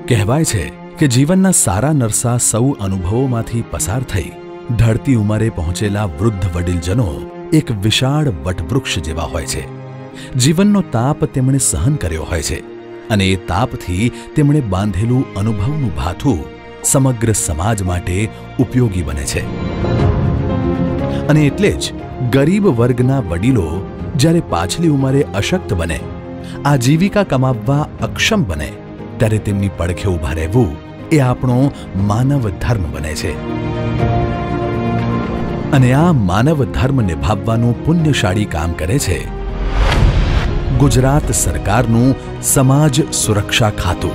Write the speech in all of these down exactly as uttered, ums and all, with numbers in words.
કહેવાય છે કે જીવનના સારા નરસા સૌ અનુભવોમાંથી પસાર થઈ ઢળતી ઉંમરે પહોંચેલા વૃદ્ધ વડીલજનો એક વિશાળ વટવૃક્ષ જેવા હોય છે। જીવનનો તાપ તેમણે સહન કર્યો હોય છે અને એ તાપથી તેમણે બાંધેલું અનુભવનું ભાથું સમગ્ર સમાજ માટે ઉપયોગી બને છે। અને એટલે જ ગરીબ વર્ગના વડીલો જ્યારે પાછલી ઉંમરે અશક્ત બને, આજીવિકા કમાવવા અક્ષમ બને, ત્યારે તેમની પડખે ઊભા રહેવું એ આપણો માનવ ધર્મ બને છે। અને આ માનવ ધર્મ નિભાવવાનું પુણ્યશાળી કામ કરે છે ગુજરાત સરકારનું સમાજ સુરક્ષા ખાતું।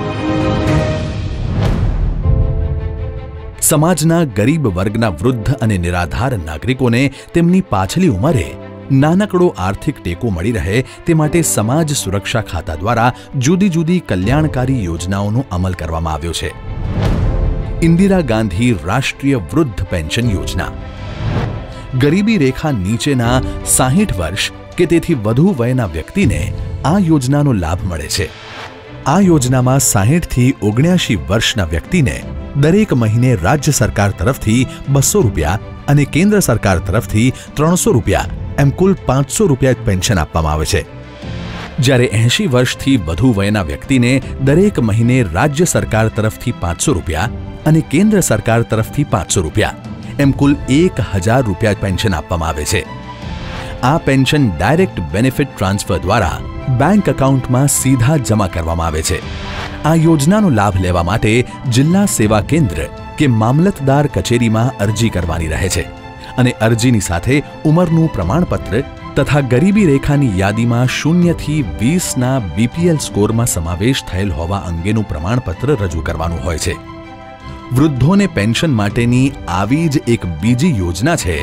સમાજના ગરીબ વર્ગના વૃદ્ધ અને નિરાધાર નાગરિકોને તેમની પાછલી ઉંમરે નાનકડો આર્થિક ટેકો મળી રહે તે માટે સમાજ સુરક્ષા ખાતા દ્વારા જુદી જુદી કલ્યાણકારી યોજનાઓનો અમલ કરવામાં આવ્યો છે। ઇન્દિરા ગાંધી રાષ્ટ્રીય વૃદ્ધ પેન્શન યોજના ગરીબી રેખા નીચેના સાહીઠ વર્ષ કે તેથી વધુ વયના વ્યક્તિને આ યોજનાનો લાભ મળે છે। આ યોજનામાં સાહીઠ થી ઓગણ્યાશી વર્ષના વ્યક્તિને દરેક મહિને રાજ્ય સરકાર તરફથી બસો રૂપિયા અને કેન્દ્ર સરકાર તરફથી ત્રણસો રૂપિયા એમ કુલ પાંચસો રૂપિયા પેન્શન આપવામાં આવે છે। જ્યારે એંશી વર્ષથી વધુ વયના વ્યક્તિને દરેક મહિને રાજ્ય સરકાર તરફથી પાંચસો રૂપિયા અને કેન્દ્ર સરકાર તરફથી પાંચસો રૂપિયા એમ કુલ એક હજાર રૂપિયા પેન્શન આપવામાં આવે છે। આ પેન્શન ડાયરેક્ટ બેનિફિટ ટ્રાન્સફર દ્વારા બેંક એકાઉન્ટમાં સીધા જમા કરવામાં આવે છે। આ યોજનાનો લાભ લેવા માટે જિલ્લા સેવા કેન્દ્ર કે મામલતદાર કચેરીમાં અરજી કરવાની રહે છે અને અરજીની સાથે ઉંમરનું પ્રમાણપત્ર તથા ગરીબી રેખાની યાદીમાં શૂન્યથી વીસના બીપીએલ સ્કોરમાં સમાવેશ થયેલ હોવા અંગેનું પ્રમાણપત્ર રજૂ કરવાનું હોય છે। વૃદ્ધોને પેન્શન માટેની આવી જ એક બીજી યોજના છે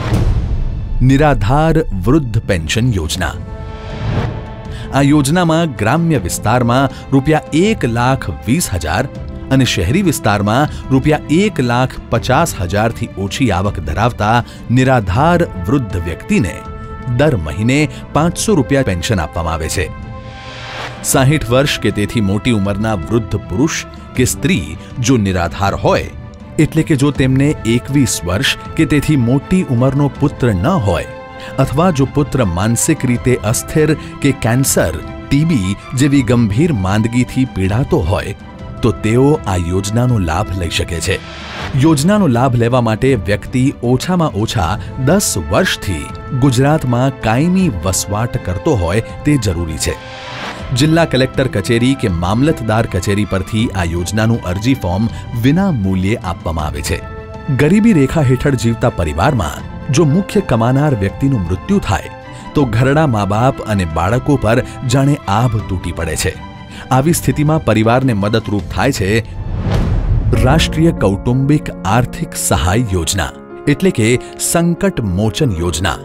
નિરાધાર વૃદ્ધ પેન્શન યોજના। આ યોજનામાં ગ્રામ્ય વિસ્તારમાં રૂપિયા એક લાખ વીસ હજાર અને શહેરી વિસ્તારમાં રૂપિયા એક લાખ પચાસ હજારથી ઓછી આવક ધરાવતા નિરાધાર વૃદ્ધ વ્યક્તિને દર મહિને પાંચસો રૂપિયા પેન્શન આપવામાં આવે છે। સાહીઠ વર્ષ કે તેથી મોટી ઉંમરના વૃદ્ધ પુરુષ કે સ્ત્રી જો નિરાધાર હોય, એટલે કે જો તેમને એકવીસ વર્ષ કે તેથી મોટી ઉંમરનો પુત્ર ન હોય અથવા જો પુત્ર માનસિક રીતે અસ્થિર કે કેન્સર, ટીબી જેવી ગંભીર માંદગીથી પીડાતો હોય તો તેઓ આ યોજનાનો લાભ લઈ શકે છે। યોજનાનો લાભ લેવા માટે વ્યક્તિ ઓછામાં ઓછા દસ વર્ષથી ગુજરાતમાં કાયમી વસવાટ કરતો હોય તે જરૂરી છે। જિલ્લા કલેક્ટર કચેરી કે મામલતદાર કચેરી પરથી આ યોજનાનું અરજી ફોર્મ વિના મૂલ્યે આપવામાં આવે છે। ગરીબી રેખા હેઠળ જીવતા પરિવારમાં જો મુખ્ય કમાનાર વ્યક્તિનું મૃત્યુ થાય તો ઘરડા મા બાપ અને બાળકો પર જાણે આભ તૂટી પડે છે। આવી સ્થિતિમાં પરિવારને મદદરૂપ થાય છે રાષ્ટ્રીય કૌટુંબિક આર્થિક સહાય યોજના એટલે કે સંકટ મોચન યોજના।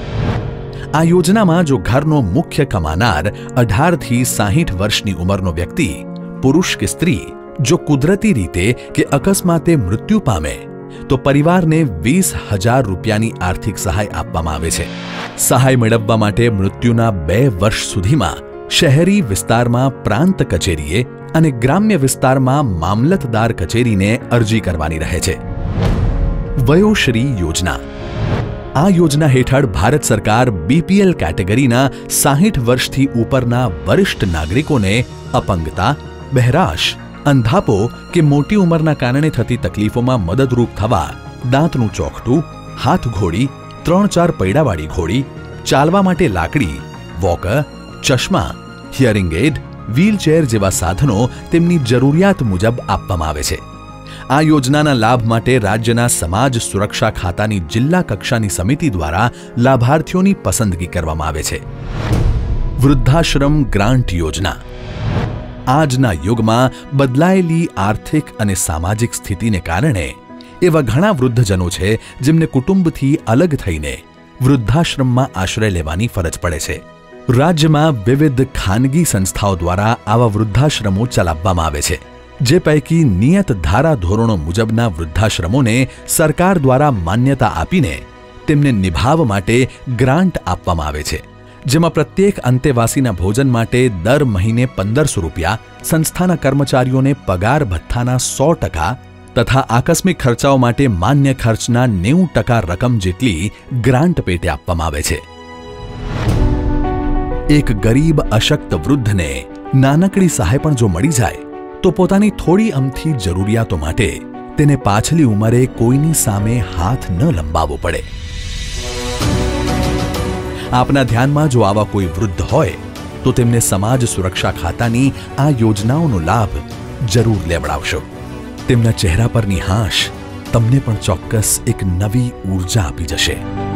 આ યોજનામાં જો ઘરનો મુખ્ય કમાનાર અઢાર થી સાહીઠ વર્ષની ઉંમરનો વ્યક્તિ પુરુષ કે સ્ત્રી જો કુદરતી રીતે કે અકસ્માતે મૃત્યુ પામે તો પરિવારને વીસ હજાર રૂપિયાની આર્થિક સહાય આપવામાં આવે છે। સહાય મેળવવા માટે મૃત્યુના બે વર્ષ સુધીમાં શહેરી વિસ્તારમાં પ્રાંત કચેરીએ અને ગ્રામ્ય વિસ્તારમાં મામલતદાર કચેરીને અરજી કરવાની રહે છે। વયોશ્રી યોજના આ યોજના હેઠળ ભારત સરકાર બીપીએલ કેટેગરીના સાહીઠ વર્ષથી ઉપરના વરિષ્ઠ નાગરિકોને અપંગતા, બહેરાશ, અંધાપો કે મોટી ઉંમરના કારણે થતી તકલીફોમાં મદદરૂપ થવા દાંતનું ચોકઠું, હાથ ઘોડી, ત્રણ ચાર પૈડાવાળી ઘોડી, ચાલવા માટે લાકડી, વોકર, ચશ્મા, હિયરિંગ એડ, વ્હીલચેર જેવા સાધનો તેમની જરૂરિયાત મુજબ આપવામાં આવે છે। આ યોજનાના લાભ માટે રાજ્યના સમાજ સુરક્ષા ખાતાની જિલ્લા કક્ષાની સમિતિ દ્વારા લાભાર્થીઓની પસંદગી કરવામાં આવે છે। વૃદ્ધાશ્રમ ગ્રાન્ટ યોજના આજના યુગમાં બદલાયેલી આર્થિક અને સામાજિક સ્થિતિને કારણે એવા ઘણા વૃદ્ધજનો છે જેમને કુટુંબથી અલગ થઈને વૃદ્ધાશ્રમમાં આશ્રય લેવાની ફરજ પડે છે। રાજ્યમાં વિવિધ ખાનગી સંસ્થાઓ દ્વારા આવા વૃદ્ધાશ્રમો ચલાવવામાં આવે છે, જે પૈકી નિયત ધારા ધોરણો મુજબના વૃદ્ધાશ્રમોને સરકાર દ્વારા માન્યતા આપીને તેમને નિભાવવા માટે ગ્રાન્ટ આપવામાં આવે છે, જેમાં પ્રત્યેક અંતેવાસીના ભોજન માટે દર મહિને પંદરસો રૂપિયા, સંસ્થાના કર્મચારીઓને પગાર ભથ્થાના સો ટકા તથા આકસ્મિક ખર્ચાઓ માટે માન્ય ખર્ચના નેવું ટકા રકમ જેટલી ગ્રાન્ટ પેટે આપવામાં આવે છે. એક ગરીબ અશક્ત વૃદ્ધને નાનકડી સહાય પણ જો મળી જાય તો પોતાની થોડી અમથી જરૂરિયાતો માટે તેને પાછલી ઉંમરે કોઈની સામે હાથ ન લંબાવવો પડે. આપના ધ્યાનમાં જો આવા કોઈ વૃદ્ધ હોય તો તેમને સમાજ સુરક્ષા ખાતાની આ યોજનાઓનો લાભ જરૂર લેવડાવશો. તેમના ચહેરા પરની હાશ તમને પણ ચોક્કસ એક નવી ઊર્જા આપી જશે.